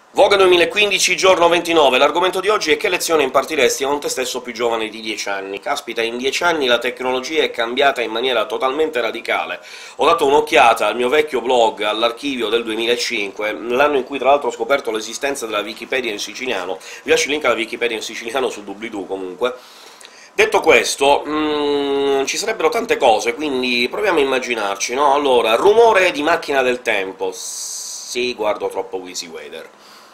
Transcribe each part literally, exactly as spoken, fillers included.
Voga duemilaquindici, giorno ventinove. L'argomento di oggi è: che lezione impartiresti a un te stesso più giovane di dieci anni? Caspita, in dieci anni la tecnologia è cambiata in maniera totalmente radicale. Ho dato un'occhiata al mio vecchio blog, all'archivio del duemilacinque, l'anno in cui tra l'altro ho scoperto l'esistenza della Wikipedia in siciliano. Vi lascio il link alla Wikipedia in siciliano su doobly-doo, comunque. Detto questo, mm, ci sarebbero tante cose, quindi proviamo a immaginarci, no? Allora, rumore di macchina del tempo. Sì, guardo troppo Wheezy Wader.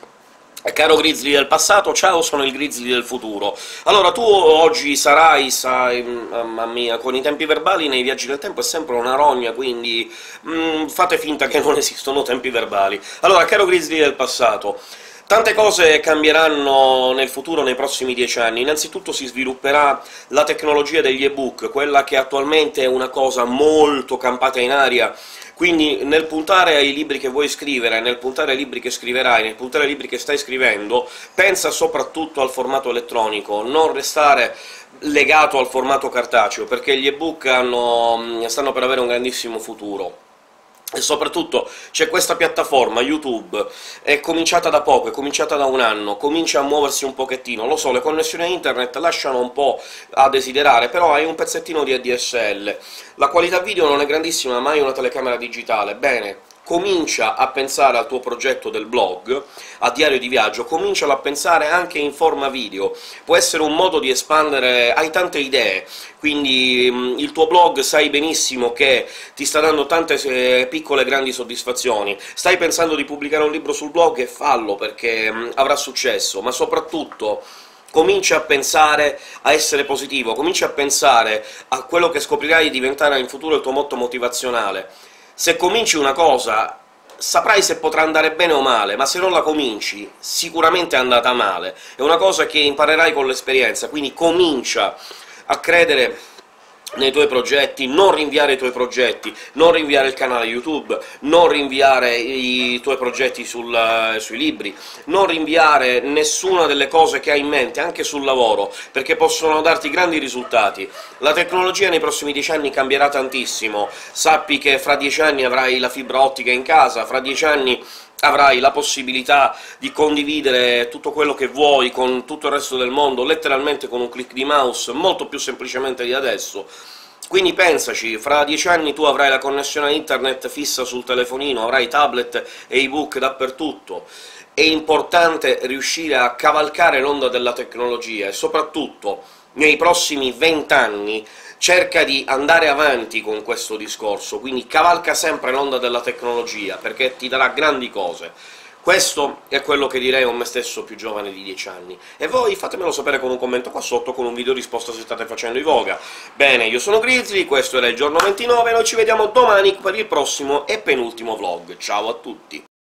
Caro Grizzly del passato, ciao, sono il Grizzly del futuro. Allora, tu oggi sarai, sai, mamma mia, con i tempi verbali nei viaggi del tempo è sempre una rogna, quindi mm, fate finta che non esistono tempi verbali. Allora, caro Grizzly del passato, tante cose cambieranno nel futuro, nei prossimi dieci anni. Innanzitutto si svilupperà la tecnologia degli ebook, quella che attualmente è una cosa molto campata in aria. Quindi nel puntare ai libri che vuoi scrivere, nel puntare ai libri che scriverai, nel puntare ai libri che stai scrivendo, pensa soprattutto al formato elettronico, non restare legato al formato cartaceo, perché gli ebook hanno, stanno per avere un grandissimo futuro. E soprattutto c'è questa piattaforma, YouTube, è cominciata da poco, è cominciata da un anno, comincia a muoversi un pochettino. Lo so, le connessioni a internet lasciano un po' a desiderare, però hai un pezzettino di A D S L. La qualità video non è grandissima, ma hai una telecamera digitale. Bene, comincia a pensare al tuo progetto del blog, a diario di viaggio, comincialo a pensare anche in forma video. Può essere un modo di espandere, hai tante idee, quindi mh, il tuo blog sai benissimo che ti sta dando tante eh, piccole e grandi soddisfazioni. Stai pensando di pubblicare un libro sul blog, e fallo, perché mh, avrà successo, ma soprattutto comincia a pensare a essere positivo, comincia a pensare a quello che scoprirai di diventare in futuro il tuo motto motivazionale. Se cominci una cosa, saprai se potrà andare bene o male, ma se non la cominci, sicuramente è andata male. È una cosa che imparerai con l'esperienza, quindi comincia a credere nei tuoi progetti, non rinviare i tuoi progetti, non rinviare il canale YouTube, non rinviare i tuoi progetti sul, sui libri, non rinviare nessuna delle cose che hai in mente, anche sul lavoro, perché possono darti grandi risultati. La tecnologia nei prossimi dieci anni cambierà tantissimo, sappi che fra dieci anni avrai la fibra ottica in casa, fra dieci anni avrai la possibilità di condividere tutto quello che vuoi con tutto il resto del mondo, letteralmente con un click di mouse, molto più semplicemente di adesso. Quindi pensaci, fra dieci anni tu avrai la connessione a internet fissa sul telefonino, avrai tablet e ebook dappertutto. È importante riuscire a cavalcare l'onda della tecnologia, e soprattutto nei prossimi vent'anni cerca di andare avanti con questo discorso, quindi cavalca sempre l'onda della tecnologia, perché ti darà grandi cose. Questo è quello che direi a me stesso più giovane di dieci anni. E voi fatemelo sapere con un commento qua sotto, con un video risposta se state facendo i Voga. Bene, io sono Grizzly, questo era il giorno ventinove, noi ci vediamo domani per il prossimo e penultimo vlog. Ciao a tutti!